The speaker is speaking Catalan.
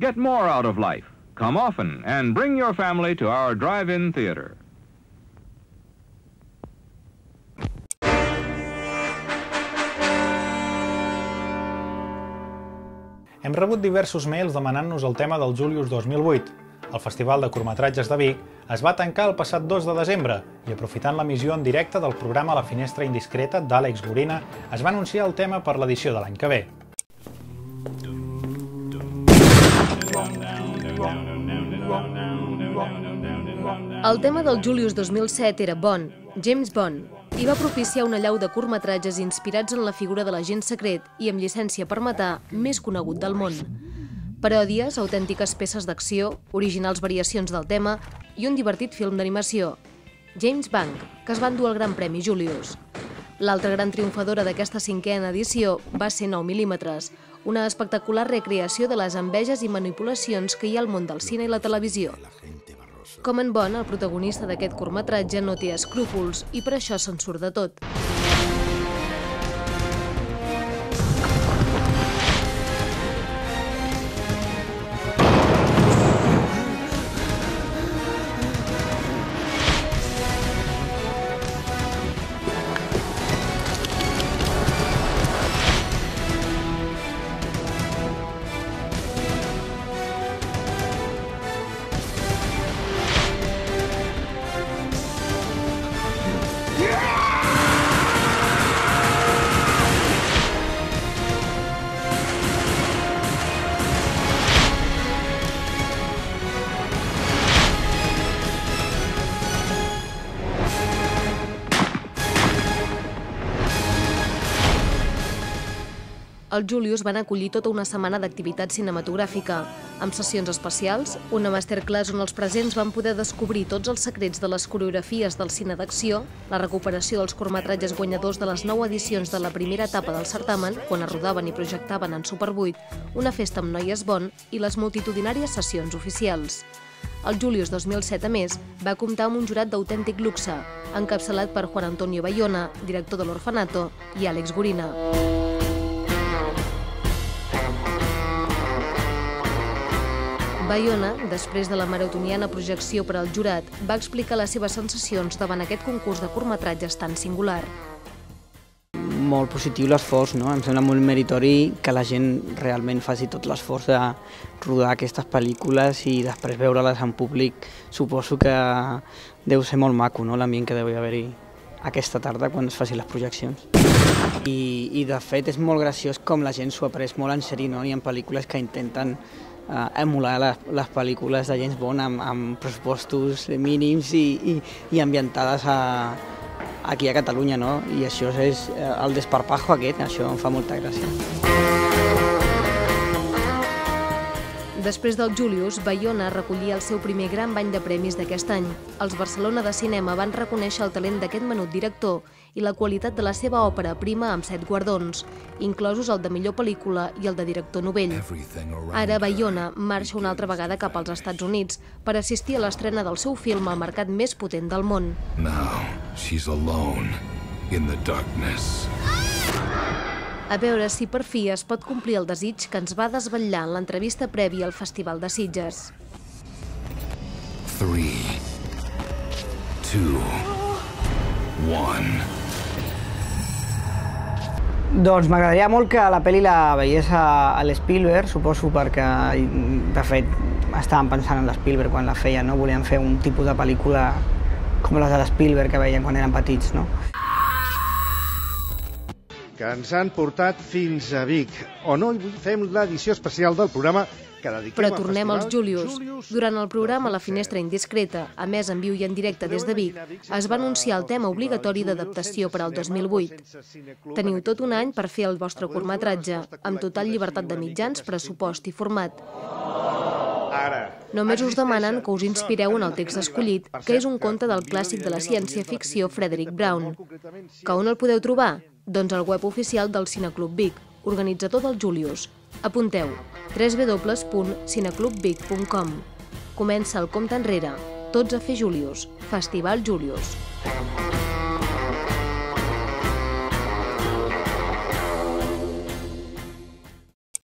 Get more out of life. Come often and bring your family to our drive-in theater. Hem rebut diversos mails demanant-nos el tema del Julius 2008. El Festival de Curtmetratges de Vic es va tancar el passat 2 de desembre i, aprofitant l'emissió en directe del programa La Finestra Indiscreta d'Àlex Gorina, es va anunciar el tema per l'edició de l'any que ve. El tema del Julius 2007 era Bond, James Bond, i va propiciar una allau de curtmetratges inspirats en la figura de l'agent secret i amb llicència per matar més conegut del món. Paròdies, autèntiques peces d'acció, originals variacions del tema i un divertit film d'animació, James Bond, que es va endur el Gran Premi Julius. L'altra gran triomfadora d'aquesta 5a edició va ser 9 mm, una espectacular recreació de les enveges i manipulacions que hi ha al món del cine i la televisió. Common Bond, el protagonista d'aquest curtmetratge, no té escrúpols i per això se'n surt de tot. Els Julius van acollir tota una setmana d'activitat cinematogràfica, amb sessions especials, una masterclass on els presents van poder descobrir tots els secrets de les coreografies del cine d'acció, la recuperació dels curtmetratges guanyadors de les 9 edicions de la primera etapa del certamen, quan es rodaven i projectaven en Super 8, una festa amb noies Bond i les multitudinàries sessions oficials. El Julius 2007, a més, va comptar amb un jurat d'autèntic luxe, encapçalat per Juan Antonio Bayona, director de l'Orfanato, i Àlex Gorina. Bayona, després de la maratoniana projecció per al jurat, va explicar les seves sensacions davant aquest concurs de curtmetratges tan singular. Molt positiu l'esforç, no? Em sembla molt meritori que la gent realment faci tot l'esforç de rodar aquestes pel·lícules i després veure-les en públic. Suposo que deu ser molt maco, no? L'ambient que deu haver-hi aquesta tarda quan es facin les projeccions. I de fet és molt graciós com la gent s'ho ha pres molt en sèrio, no? Hi ha pel·lícules que intenten emular les pel·lícules de James Bond amb pressupostos mínims i ambientades aquí a Catalunya, no? I això és el desparpajo aquest, això em fa molta gràcia. Després del Julius, Bayona recollia el seu primer gran bany de premis d'aquest any. Els Barcelona de Cinema van reconèixer el talent d'aquest menut director i la qualitat de la seva òpera prima amb 7 guardons, inclosos el de millor pel·lícula i el de director novell. Ara Bayona marxa una altra vegada cap als Estats Units per assistir a l'estrena del seu film al mercat més potent del món. Now she's alone in the darkness. A veure si per fi es pot complir el desig que ens va desvetllar en l'entrevista prèvia al Festival de Sitges. 3, 2, 1... Doncs m'agradaria molt que la pel·li la veiés a l'Spielberg, suposo perquè, de fet, estàvem pensant en l'Spielberg quan la feia, no? Volíem fer un tipus de pel·lícula com les de l'Spielberg que veien quan eren petits, no? Que ens han portat fins a Vic, on avui fem l'edició especial del programa que dediquem Però tornem als Julius. Durant el programa La Finestra Indiscreta, a més en viu i en directe des de Vic, es va anunciar el tema obligatori d'adaptació per al 2008. Teniu tot un any per fer el vostre curtmetratge, amb total llibertat de mitjans, pressupost i format. Només us demanen que us inspireu en el text escollit, que és un conte del clàssic de la ciència-ficció Frederick Brown. Que on el podeu trobar? Doncs al web oficial del Cineclub Vic, organitzador del Julius. Apunteu, www.cineclubvic.com. Comença el compte enrere. Tots a fer Julius. Festival Julius.